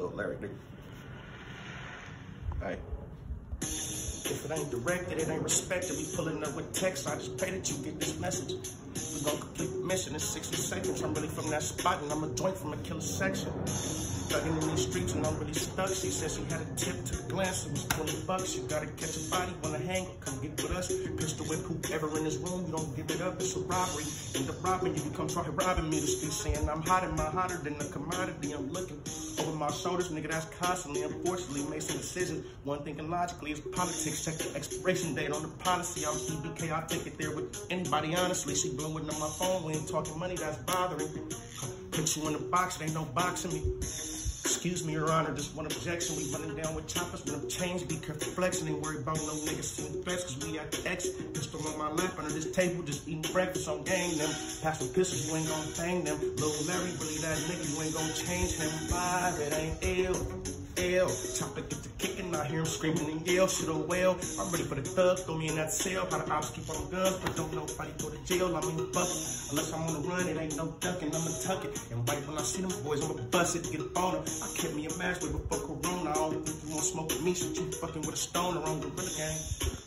Lil Larry, nigga. Hey. If it ain't directed, it ain't respected. We pulling up with text. I just pray that you get this message. We gon' complete the mission in 60 seconds. I'm really from that spot and I'm a joint from a killer section. Thugging in these streets and I'm really stuck. She said she had a tip to the glance. It was $20. You gotta catch a body, wanna hang, come get with us. Pistol whip whoever in this room, you don't give it up. It's a robbery. End up robbing you, come try robbing me. The street saying I'm hot and my hotter than a commodity. I'm looking over my shoulders, nigga, that's constantly. Unfortunately, make some decisions. One thinking logically is politics. Check the expiration date on the policy. I was EBK, I'll take it there with anybody, honestly. She blowing on my phone, we ain't talking money, that's bothering. Put you in the box, it ain't no boxing me. Excuse me, Your Honor, just one objection. We running down with choppers, when I'm changed, be careful flexing. Ain't worried about no niggas seeing threats, cause we at the X. Pistol on my lap under this table, just eating breakfast on gang them. Pass some pistols, you ain't gon' bang them. Lil Larry, really that nigga, you ain't gon' change him. Live, it ain't ill. Chopper get the kicking, I hear him screaming and yell, shit oh well. I'm ready for the thug, throw me in that cell. How the ops keep on guns, but don't nobody go to jail. I mean, fuck it. Unless I'm on the run, it ain't no ducking, I'ma tuck it. And right when I see them boys, I'ma bust it, get up on them. I kept me a mask way before Corona. I don't think you wanna smoke with me, shit, you fucking with a stoner on Gorilla Gang.